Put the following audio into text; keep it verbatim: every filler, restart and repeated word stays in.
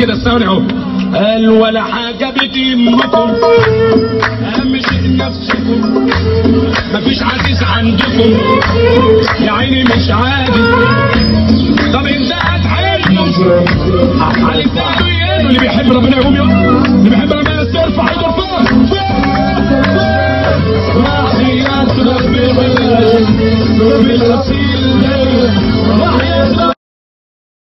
كده الثاني اهو. قال ولا حاجه بتهمكم، اهم شيء نفسكم، مفيش عزيز عندكم، يا عيني مش عادي. طب انت هتحلوا هتبدأوا يقولوا اللي بيحب ربنا يقوم يقول، اللي بيحب ربنا يرفع ايده لفوق. وحياة ربنا بالأصيل